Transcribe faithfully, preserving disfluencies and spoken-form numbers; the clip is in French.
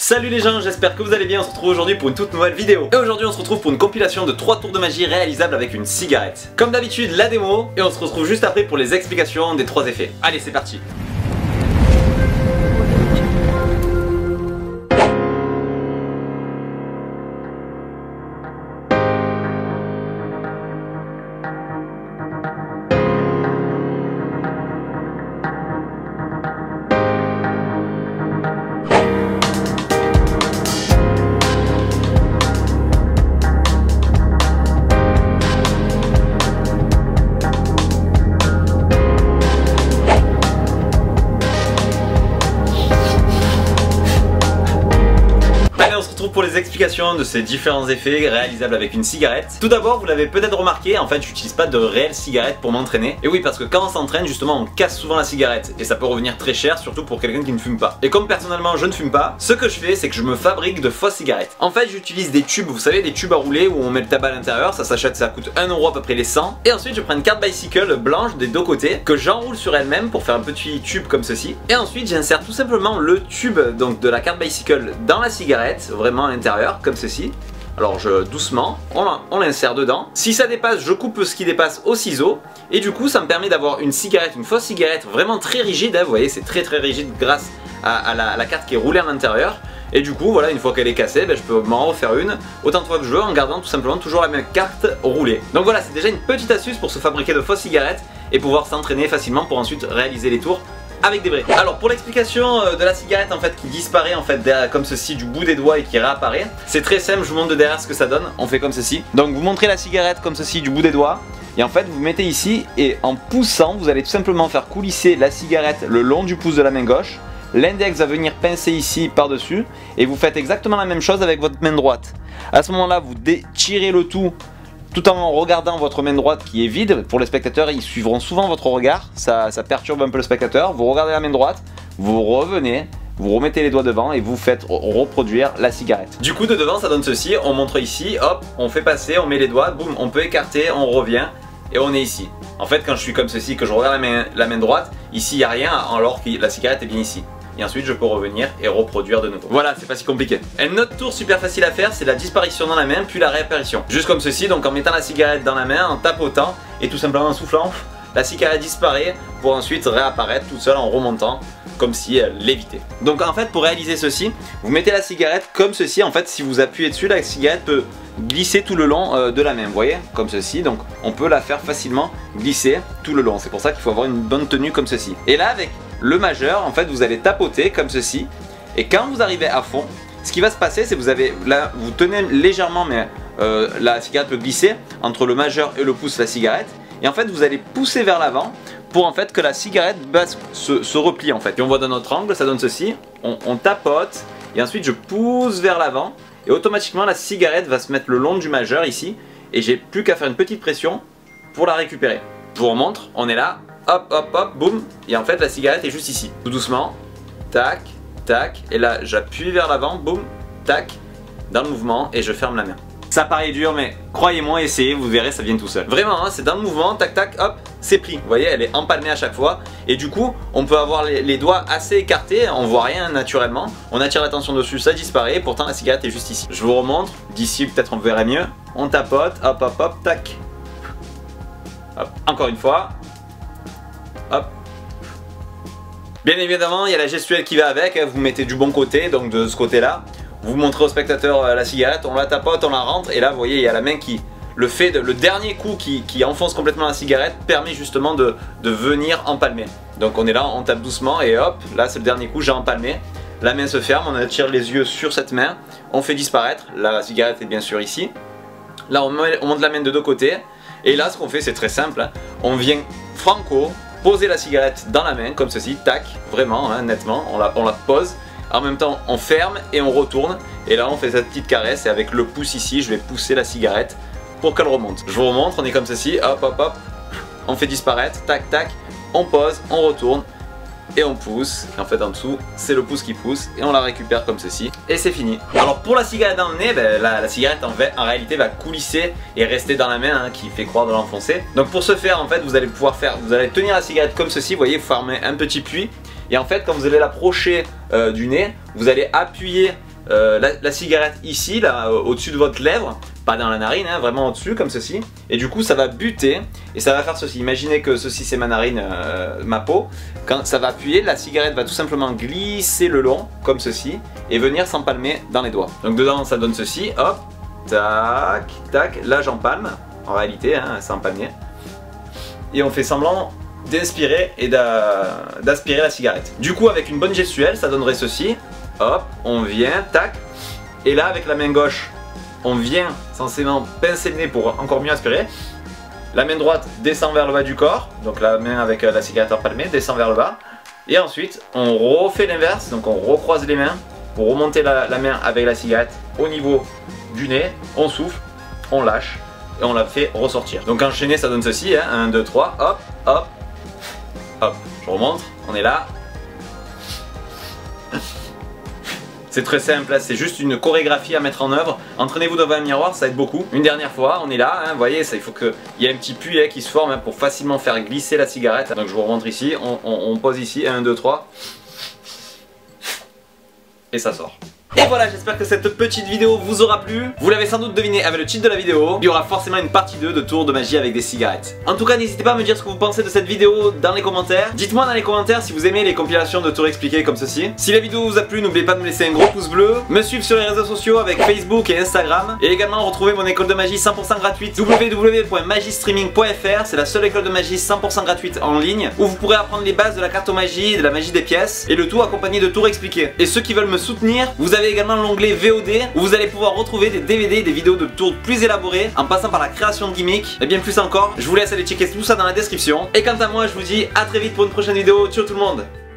Salut les gens, j'espère que vous allez bien, on se retrouve aujourd'hui pour une toute nouvelle vidéo. Et aujourd'hui on se retrouve pour une compilation de trois tours de magie réalisables avec une cigarette. Comme d'habitude la démo, et on se retrouve juste après pour les explications des trois effets. Allez c'est parti. Pour les explications de ces différents effets réalisables avec une cigarette. Tout d'abord, vous l'avez peut-être remarqué, en fait j'utilise pas de réelle cigarette pour m'entraîner. Et oui, parce que quand on s'entraîne justement on casse souvent la cigarette et ça peut revenir très cher, surtout pour quelqu'un qui ne fume pas. Et comme personnellement je ne fume pas, ce que je fais c'est que je me fabrique de fausses cigarettes. En fait j'utilise des tubes, vous savez, des tubes à rouler où on met le tabac à l'intérieur, ça s'achète, ça coûte un euro à peu près les cent. Et ensuite je prends une carte bicycle blanche des deux côtés que j'enroule sur elle-même pour faire un petit tube comme ceci. Et ensuite j'insère tout simplement le tube donc de la carte bicycle dans la cigarette, vraiment à l'intérieur, comme ceci. Alors je, doucement, on l'insère dedans. Si ça dépasse, je coupe ce qui dépasse au ciseau. Et du coup ça me permet d'avoir une cigarette, une fausse cigarette vraiment très rigide, hein, vous voyez c'est très très rigide grâce à, à, la, à la carte qui est roulée à l'intérieur. Et du coup voilà, une fois qu'elle est cassée, ben, je peux m'en refaire une autant de fois que je veux en gardant tout simplement toujours la même carte roulée. Donc voilà, c'est déjà une petite astuce pour se fabriquer de fausses cigarettes et pouvoir s'entraîner facilement pour ensuite réaliser les tours avec des vrais. Alors pour l'explication de la cigarette en fait qui disparaît en fait derrière, comme ceci du bout des doigts et qui réapparaît, c'est très simple, je vous montre de derrière ce que ça donne. On fait comme ceci. Donc vous montrez la cigarette comme ceci du bout des doigts et en fait vous mettez ici et en poussant vous allez tout simplement faire coulisser la cigarette le long du pouce de la main gauche. L'index va venir pincer ici par dessus et vous faites exactement la même chose avec votre main droite. À ce moment là vous tirez le tout tout en regardant votre main droite qui est vide. Pour les spectateurs, ils suivront souvent votre regard, ça, ça perturbe un peu le spectateur. Vous regardez la main droite, vous revenez, vous remettez les doigts devant et vous faites reproduire la cigarette. Du coup de devant ça donne ceci, on montre ici, hop, on fait passer, on met les doigts, boum, on peut écarter, on revient et on est ici. En fait quand je suis comme ceci, que je regarde la main, la main droite, ici il n'y a rien alors que la cigarette est bien ici. Et ensuite je peux revenir et reproduire de nouveau. Voilà, c'est pas si compliqué. Un autre tour super facile à faire, c'est la disparition dans la main puis la réapparition. Juste comme ceci, donc en mettant la cigarette dans la main, en tapotant et tout simplement en soufflant, la cigarette disparaît pour ensuite réapparaître toute seule en remontant comme si elle lévitait. Donc en fait pour réaliser ceci, vous mettez la cigarette comme ceci. En fait si vous appuyez dessus, la cigarette peut glisser tout le long euh, de la main, vous voyez, comme ceci. Donc on peut la faire facilement glisser tout le long. C'est pour ça qu'il faut avoir une bonne tenue comme ceci. Et là avec le majeur, en fait vous allez tapoter comme ceci. Et quand vous arrivez à fond, ce qui va se passer c'est que vous avez là, vous tenez légèrement mais euh, la cigarette peut glisser entre le majeur et le pouce de la cigarette. Et en fait vous allez pousser vers l'avant pour en fait que la cigarette basse, se, se replie en fait. Et on voit dans notre angle, ça donne ceci. On, on tapote et ensuite je pousse vers l'avant et automatiquement la cigarette va se mettre le long du majeur ici et j'ai plus qu'à faire une petite pression pour la récupérer. Je vous remontre, on est là, hop hop hop, boum, et en fait la cigarette est juste ici. Tout doucement, tac, tac, et là j'appuie vers l'avant, boum, tac, dans le mouvement et je ferme la main. Ça paraît dur mais croyez-moi, essayez, vous verrez ça vient tout seul. Vraiment hein, c'est dans le mouvement, tac tac, hop, c'est pris. Vous voyez elle est empalmée à chaque fois. Et du coup on peut avoir les, les doigts assez écartés, on voit rien naturellement. On attire l'attention dessus, ça disparaît et pourtant la cigarette est juste ici. Je vous remontre, d'ici peut-être on verrait mieux. On tapote, hop hop hop, tac. Hop, encore une fois. Hop. Bien évidemment il y a la gestuelle qui va avec, vous mettez du bon côté, donc de ce côté là. Vous montrez au spectateur la cigarette, on la tapote, on la rentre et là vous voyez il y a la main qui, le fait de, le dernier coup qui, qui enfonce complètement la cigarette permet justement de, de venir empalmer. Donc on est là, on tape doucement et hop, là c'est le dernier coup, j'ai empalmé. La main se ferme, on attire les yeux sur cette main, on fait disparaître, la cigarette est bien sûr ici. Là on, met, on monte la main de deux côtés et là ce qu'on fait c'est très simple, hein. On vient franco poser la cigarette dans la main comme ceci, tac, vraiment hein, nettement, on la, on la pose. En même temps on ferme et on retourne et là on fait cette petite caresse et avec le pouce ici je vais pousser la cigarette pour qu'elle remonte. Je vous remontre, on est comme ceci, hop hop hop, on fait disparaître, tac tac, on pose, on retourne et on pousse. Et en fait en dessous c'est le pouce qui pousse et on la récupère comme ceci et c'est fini. Alors pour la cigarette dans le nez, ben, la, la cigarette en, fait, en réalité va coulisser et rester dans la main hein, qui fait croire de l'enfoncer. Donc pour ce faire en fait vous allez pouvoir faire, vous allez tenir la cigarette comme ceci, vous voyez, vous formez un petit puits. Et en fait quand vous allez l'approcher euh, du nez, vous allez appuyer euh, la, la cigarette ici, là, au-dessus de votre lèvre, pas dans la narine, hein, vraiment au-dessus, comme ceci. Et du coup, ça va buter et ça va faire ceci. Imaginez que ceci c'est ma narine, euh, ma peau. Quand ça va appuyer, la cigarette va tout simplement glisser le long, comme ceci, et venir s'empalmer dans les doigts. Donc dedans, ça donne ceci, hop, tac, tac. Là, j'empalme, en réalité, hein, c'est empalmé. Et on fait semblant d'inspirer et d'aspirer la cigarette. Du coup, avec une bonne gestuelle, ça donnerait ceci. Hop, on vient, tac. Et là, avec la main gauche, on vient censément pincer le nez pour encore mieux aspirer. La main droite descend vers le bas du corps, donc la main avec la cigarette empalmée descend vers le bas. Et ensuite, on refait l'inverse, donc on recroise les mains pour remonter la, la main avec la cigarette au niveau du nez. On souffle, on lâche et on la fait ressortir. Donc enchaîner, ça donne ceci, hein, un, deux, trois, hop, hop, hop. Je remonte, on est là. C'est très simple, c'est juste une chorégraphie à mettre en œuvre. Entraînez-vous devant un miroir, ça aide beaucoup. Une dernière fois, on est là, hein, vous voyez, ça, il faut qu'il y ait un petit puits hein, qui se forme hein, pour facilement faire glisser la cigarette. Donc je vous remontre ici, on, on, on pose ici, un, deux, trois. Et ça sort. Et voilà, j'espère que cette petite vidéo vous aura plu. Vous l'avez sans doute deviné avec le titre de la vidéo, il y aura forcément une partie deux de tour de magie avec des cigarettes. En tout cas, n'hésitez pas à me dire ce que vous pensez de cette vidéo dans les commentaires. Dites-moi dans les commentaires si vous aimez les compilations de tours expliqués comme ceci. Si la vidéo vous a plu, n'oubliez pas de me laisser un gros pouce bleu, me suivre sur les réseaux sociaux avec Facebook et Instagram, et également retrouver mon école de magie cent pour cent gratuite w w w point magistreaming point f r. C'est la seule école de magie cent pour cent gratuite en ligne où vous pourrez apprendre les bases de la cartomagie et de la magie des pièces, et le tout accompagné de tours expliqués. Et ceux qui veulent me soutenir, vous avez également l'onglet V O D où vous allez pouvoir retrouver des D V D et des vidéos de tours plus élaborés en passant par la création de gimmicks et bien plus encore. Je vous laisse aller checker tout ça dans la description. Et quant à moi, je vous dis à très vite pour une prochaine vidéo. Ciao tout le monde.